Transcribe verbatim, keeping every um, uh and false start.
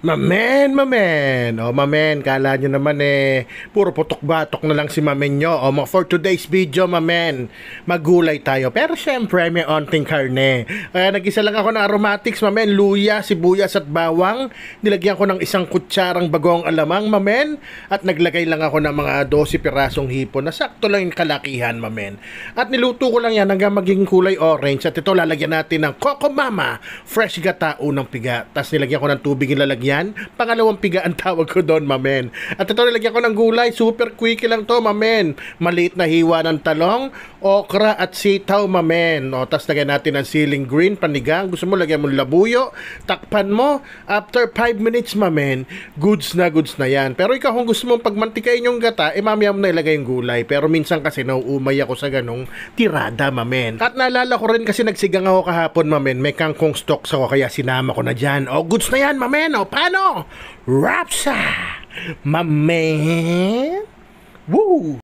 Mamen, mamen. O, mamen, kala nyo naman eh, puro putok-batok na lang si mamen nyo. O, ma- for today's video, mamen, magulay tayo. Pero syempre, may onting karne. Kaya nag-isa lang ako ng aromatics, mamen, luya, sibuyas at bawang. Nilagyan ko ng isang kutsarang bagong alamang, mamen. At naglagay lang ako ng mga twelve pirasong hipon na sakto lang yung kalakihan, mamen. At niluto ko lang yan hanggang maging kulay orange. At ito, lalagyan natin ng Coco Mama, fresh gata, unang piga. Tapos nilagyan ko ng tubig yung lalagyan. Pangalawang piga ang tawag ko doon, mamen. At ito, nilagyan ko ng gulay. Super quickie lang to, mamen. Maliit na hiwa ng talong, okra at sitaw, mamen. O, tapos lagyan natin ng siling green, panigang. Gusto mo, lagyan mo labuyo. Takpan mo. After five minutes, mamen, goods na goods na yan. Pero ikaw, kung gusto mong pagmantikain yung gata, eh mamaya mo na ilagay yung gulay. Pero minsan kasi nauumay ako sa ganong tirada, mamen. At naalala ko rin kasi nagsigang ako kahapon, mamen. May kangkong stocks ako, kaya sinama ko na dyan. O, goods na yan, mamen. O, paano? Rapsa! Mamen! Woo!